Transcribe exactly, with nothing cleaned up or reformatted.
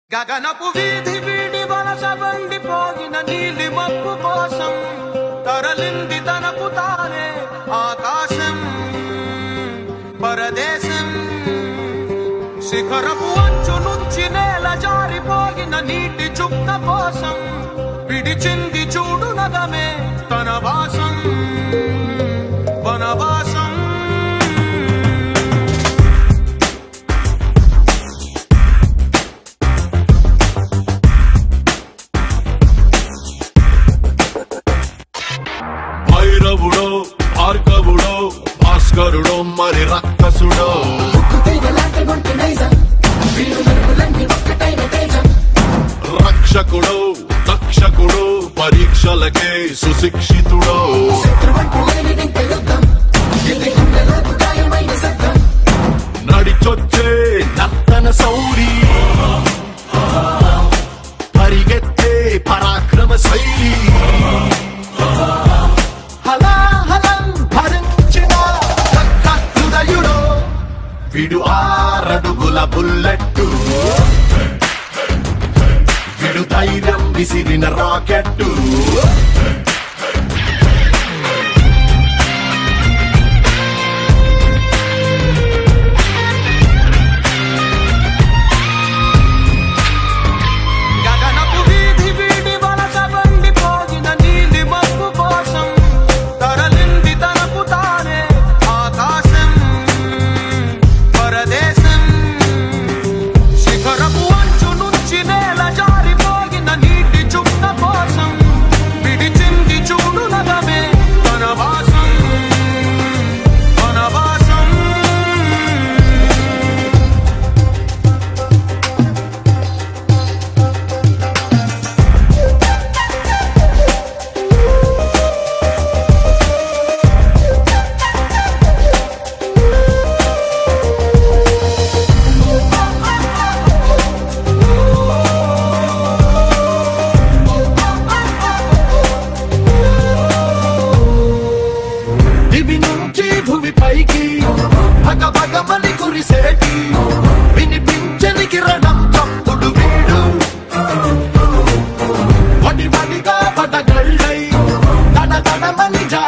గగనపు వీధి వీడి వలస వండిపోయిన నీలి మబ్బు కోసం తరలింది తనకు తానే ఆకాశం పరదేశం శిఖరపు అంచు నుంచి నేల జారిపోయిన నీటి చుక్క కోసం విడిచింది చూడు నగమే తన వాసం వనవాసం భైరవుడో భార్గవుడో భాస్కరుడో మరి రక్కసుడో రక్షకుడో దక్షకుడో పరీక్షలకే సుశిక్షితుడో నడిచొచ్చే నర్తన సౌరి పరిగెత్తే పరాక్రమ శైలి విడు ఆరడుగుల బుల్లెట్టు విడు ధైర్యం విసిరిన రాకెట్టు గగనపు వీధి వీడి వలస వండిపోయిన నీలి మబ్బు కోసం తరలింది తనకు తానే ఆకాశం పరదేశం శిఖరపు అంచు నుంచి నేల జారిపోయిన నీటి చుక్క కోసం విడిచింది చూడు నగమే తన వాసం వనవాసం దివి నుంచి భూమి పైకి భగ భగమని కురిసేటి వినిపించని కిరణం చప్పుడు వీడు వడి వడిగా పడగళ్ళై తన తనమని